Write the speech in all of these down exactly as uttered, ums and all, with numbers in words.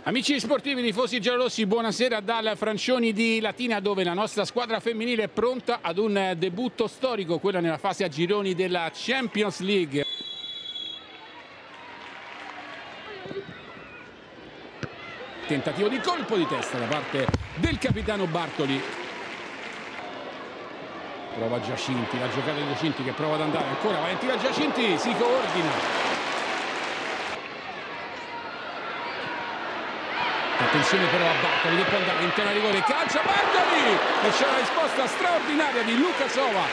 Amici sportivi, tifosi giallorossi, buonasera dal Francioni di Latina, dove la nostra squadra femminile è pronta ad un debutto storico, quello nella fase a gironi della Champions League. Tentativo di colpo di testa da parte del capitano Bartoli. Prova Giacinti, la giocata di Giacinti che prova ad andare ancora, Valentina Giacinti si coordina. Attenzione però a Bartoli che può andare in pieno rigore, calcia Bartoli e c'è la risposta straordinaria di Lukasova.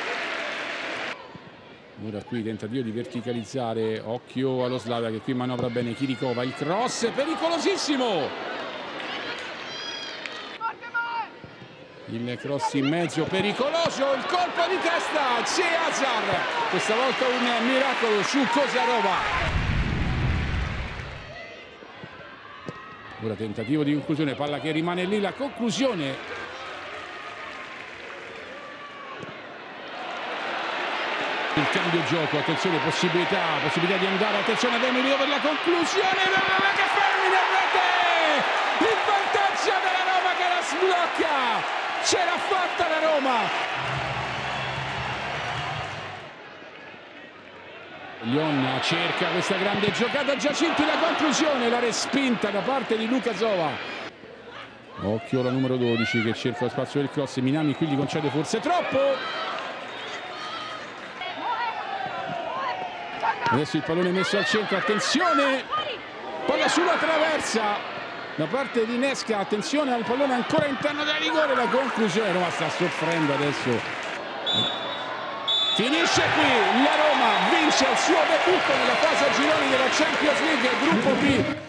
Ora qui tentativo di verticalizzare, occhio allo Slavia che qui manovra bene Kirikova, il cross pericolosissimo. Il cross in mezzo pericoloso, il colpo di testa, Cesar, questa volta un miracolo su Kozarova. Ora tentativo di conclusione, palla che rimane lì, la conclusione. Il cambio gioco, attenzione, possibilità, possibilità di andare, attenzione ad Emilio per la conclusione, che femmina rete! Il vantaggio della Roma che la sblocca! Ce l'ha fatta la Roma! Lion cerca questa grande giocata, Giacinti la conclusione, la respinta da parte di Lukasova. Occhio la numero dodici che cerca lo spazio del cross, Minami qui gli concede forse troppo. Adesso il pallone messo al centro, attenzione, palla sulla traversa da parte di Nesca, attenzione al pallone ancora interno del rigore, la conclusione, Roma sta soffrendo adesso. Finisce qui, la Roma vince il suo debutto nella fase a gironi della Champions League, gruppo B.